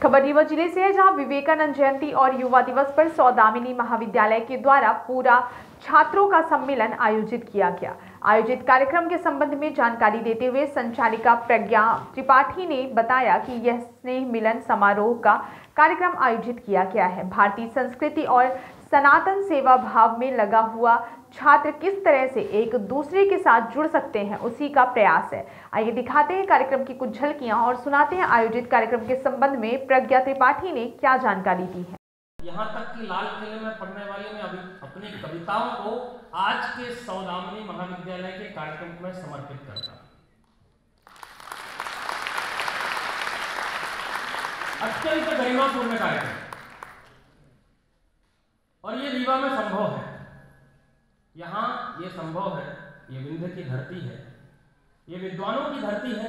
खबर रीवा जिले से है, जहां विवेकानंद जयंती और युवा दिवस पर सौदामिनी महाविद्यालय के द्वारा पूरा छात्रों का सम्मेलन आयोजित किया गया। आयोजित कार्यक्रम के संबंध में जानकारी देते हुए संचालिका प्रज्ञा त्रिपाठी ने बताया कि यह स्नेह मिलन समारोह का कार्यक्रम आयोजित किया गया है। भारतीय संस्कृति और सनातन सेवा भाव में लगा हुआ छात्र किस तरह से एक दूसरे के साथ जुड़ सकते हैं, उसी का प्रयास है। आइए दिखाते हैं कार्यक्रम की कुछ झलकियां और सुनाते हैं आयोजित कार्यक्रम के संबंध में प्रज्ञा त्रिपाठी ने क्या जानकारी दी है। यहाँ तक कि लाल किले में पढ़ने वाले मैं अभी अपनी कविताओं को आज के सौदामिनी महाविद्यालय के कार्यक्रम में समर्पित करता हूँ। अत्यंत गरिमापूर्ण कार्यक्रम, और ये रीवा में संभव है। यहाँ ये संभव है, ये विंध्य की धरती है, ये विद्वानों की धरती है,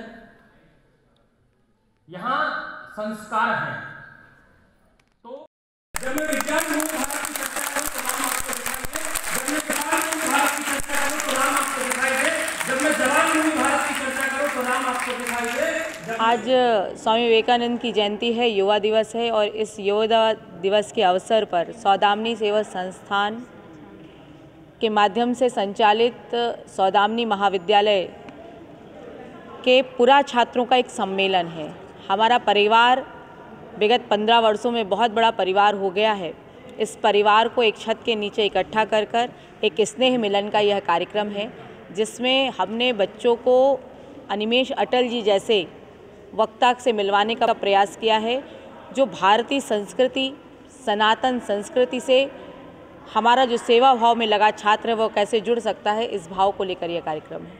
यहाँ संस्कार हैं। तो जब मैं विज्ञान भारत की चर्चा करूं तो नाम आपको दिखाई दे, जब मैं जवान भारत की चर्चा करूं तो नाम आपको दिखाई दे, जब मैं जवान भारत की चर्चा करूं तो नाम आपको दिखाई दे। आज स्वामी विवेकानंद की जयंती है, युवा दिवस है, और इस युवा दिवस के अवसर पर सौदामिनी सेवा संस्थान के माध्यम से संचालित सौदामिनी महाविद्यालय के पूरा छात्रों का एक सम्मेलन है। हमारा परिवार विगत 15 वर्षों में बहुत बड़ा परिवार हो गया है। इस परिवार को एक छत के नीचे इकट्ठा कर एक स्नेह मिलन का यह कार्यक्रम है, जिसमें हमने बच्चों को अनिमेष अटल जी जैसे वक्ता से मिलवाने का प्रयास किया है, जो भारतीय संस्कृति, सनातन संस्कृति से हमारा जो सेवा भाव में लगा छात्र है वो कैसे जुड़ सकता है, इस भाव को लेकर यह कार्यक्रम है।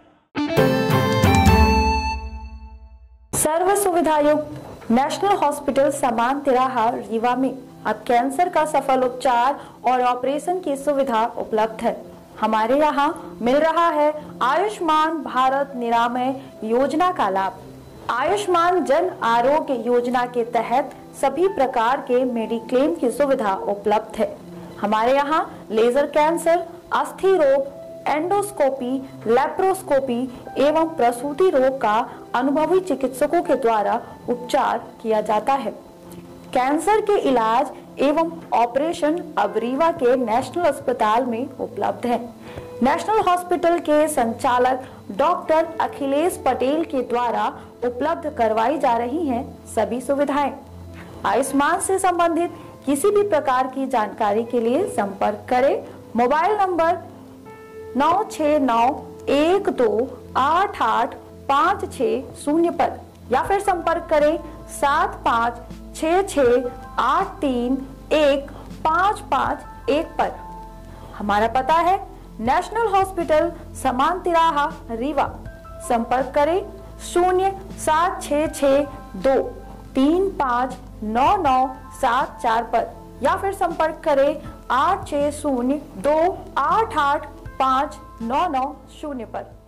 सर्व सुविधायुक्त नेशनल हॉस्पिटल समान तिराहा रीवा में अब कैंसर का सफल उपचार और ऑपरेशन की सुविधा उपलब्ध है। हमारे यहाँ मिल रहा है आयुष्मान भारत निरामय योजना का लाभ। आयुष्मान जन आरोग्य योजना के तहत सभी प्रकार के मेडिक्लेम की सुविधा उपलब्ध है। हमारे यहाँ लेजर कैंसर, अस्थि रोग, एंडोस्कोपी, लेप्रोस्कोपी एवं प्रसूति रोग का अनुभवी चिकित्सकों के द्वारा उपचार किया जाता है। कैंसर के इलाज एवं ऑपरेशन अब रीवा के नेशनल अस्पताल में उपलब्ध है। नेशनल हॉस्पिटल के संचालक डॉक्टर अखिलेश पटेल के द्वारा उपलब्ध करवाई जा रही हैं सभी सुविधाएं। आयुष्मान से संबंधित किसी भी प्रकार की जानकारी के लिए संपर्क करें मोबाइल नंबर 9691288560 पर, या फिर संपर्क करें 7566831551 पर। हमारा पता है नेशनल हॉस्पिटल समान तिराहा रीवा। संपर्क करें 07662359974 पर, या फिर संपर्क करें 8602885990 पर।